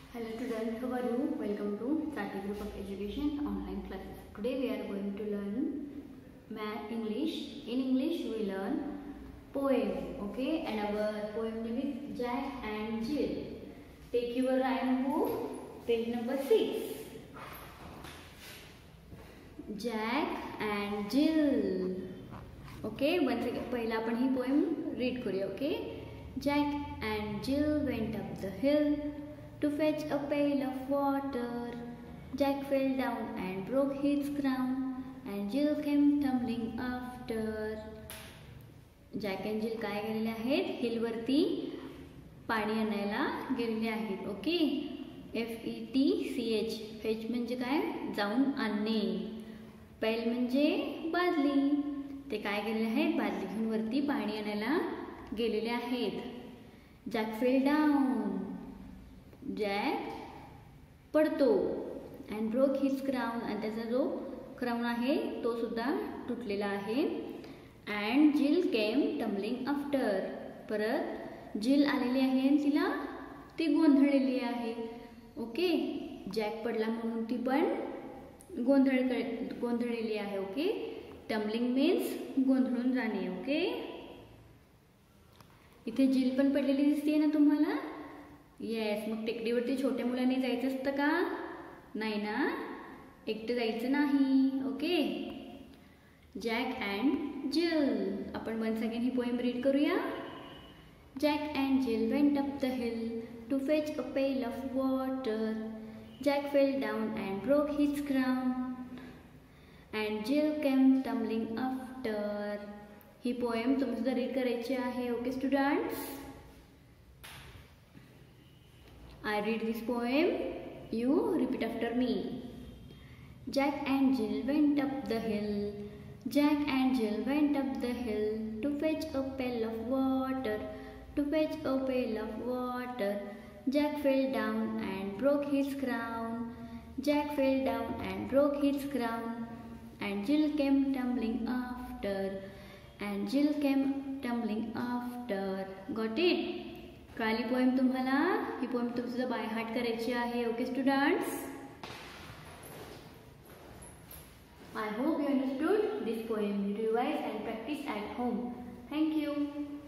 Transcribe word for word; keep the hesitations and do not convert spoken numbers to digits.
Hello students, how are you? Welcome to Starting Group of Education online classes. Today we are going to learn math English. In English we learn poem, okay? And our poem name is Jack and Jill. Take your rhyme book, page number six. Jack and Jill. Okay, once again, पहिला आपण ही poem read करूया. Okay? Jack and Jill went up the hill to fetch a pail of water. Jack fell down and broke his crown, and Jill came tumbling after. Jack and Jill काय गेलेले आहेत? हिल वरती पाणी आणायला गेलेले आहेत. Okay, F E T C H. Fetch म्हणजे काय? जाऊन आणणे. पेल म्हणजे बादली. ते काय गेलेले आहेत? बादली घेऊन वरती पाणी आणायला गेलेले आहेत. Jack fell down. जॅक पडतो. And broke his crown. आणि त्याचा जो क्राउन आहे तो सुद्धा तुटलेला आहे. And Jill came tumbling after. परत जिल आलेली आहे आणि तिला ती गोंधळलेली आहे. ओके, जॅक पडला म्हणून ती पण गोंधळ गोंधळलेली आहे. ओके, टम्बलिंग मीन्स गोंधळून जाणे. ओके, इथे जिल पण पडलेली दिसते ना तुम्हाला? येस. मग टेकडीवरती छोट्या मुलांनी जायचं असतं का? नाही ना, एकटं जायचं नाही. Okay, jack and Jill. आपण वन्स अगेन ही पोएम रीड करूया. Jack and Jill went up the hill to fetch a pail of water. Jack fell down and broke his crown, and Jill came tumbling after. ही poem तुम्ही सुद्धा read करायची आहे. Okay students, I read this poem, you repeat after me. Jack and Jill went up the hill. Jack and Jill went up the hill to fetch a pail of water. To fetch a pail of water. Jack fell down and broke his crown. Jack fell down and broke his crown. And Jill came tumbling after. And Jill came tumbling after. Got it? कळाली poem तुम्हाला? ही poem तुम्ही सुद्धा by heart करायची आहे. Okay students, I hope you understood this poem. Revise and practice at home. Thank you.